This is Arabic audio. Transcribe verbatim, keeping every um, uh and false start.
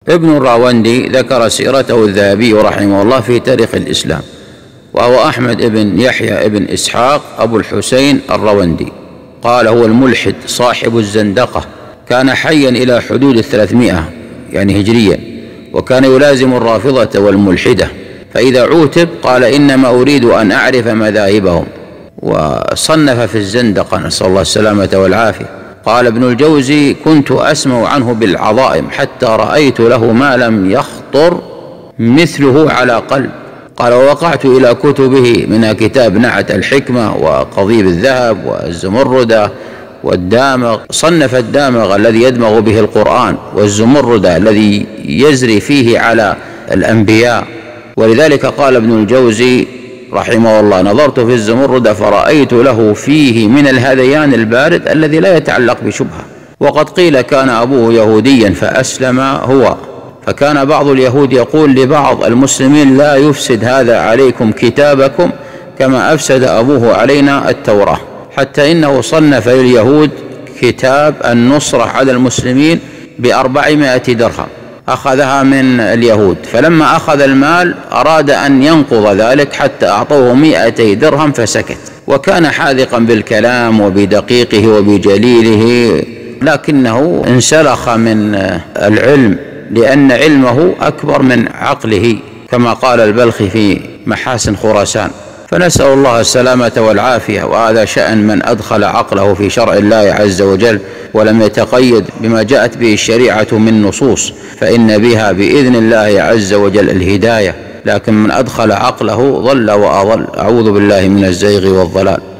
ابن الراوندي ذكر سيرته الذهبي رحمه الله في تاريخ الإسلام، وهو أحمد بن يحيى بن إسحاق أبو الحسين الراوندي، قال هو الملحد صاحب الزندقة، كان حيا إلى حدود الثلاثمائة يعني هجريا، وكان يلازم الرافضة والملحدة، فإذا عوتب قال إنما أريد أن أعرف مذاهبهم، وصنف في الزندقة نسأل الله السلامة والعافية. قال ابن الجوزي كنت أسمع عنه بالعظائم حتى رأيت له ما لم يخطر مثله على قلب. قال ووقعت إلى كتبه من كتاب نعت الحكمة وقضيب الذهب والزمردة والدامغ، صنف الدامغ الذي يدمغ به القرآن، والزمردة الذي يزري فيه على الأنبياء. ولذلك قال ابن الجوزي رحمه الله نظرت في الزمردة فرأيت له فيه من الهذيان البارد الذي لا يتعلق بشبهة. وقد قيل كان أبوه يهوديا فأسلم هو، فكان بعض اليهود يقول لبعض المسلمين لا يفسد هذا عليكم كتابكم كما أفسد أبوه علينا التوراة، حتى إنه صنف لليهود كتاب النصرة على المسلمين بأربعمائة درهم أخذها من اليهود، فلما أخذ المال أراد أن ينقض ذلك حتى أعطوه مائتي درهم فسكت، وكان حاذقا بالكلام وبدقيقه وبجليله، لكنه انسلخ من العلم لأن علمه أكبر من عقله كما قال البلخي في محاسن خراسان. فنسأل الله السلامة والعافية، وهذا شأن من أدخل عقله في شرع الله عز وجل ولم يتقيد بما جاءت به الشريعة من نصوص، فإن بها بإذن الله عز وجل الهداية، لكن من أدخل عقله ضل وأضل. أعوذ بالله من الزيغ والضلال.